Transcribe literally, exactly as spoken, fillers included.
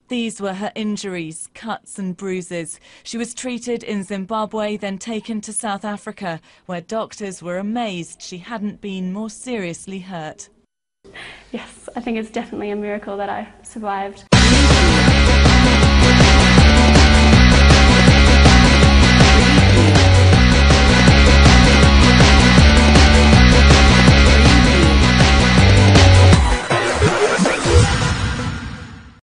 These were her injuries, cuts and bruises. She was treated in Zimbabwe, then taken to South Africa, where doctors were amazed she hadn't been more seriously hurt. Yes, I think it's definitely a miracle that I survived.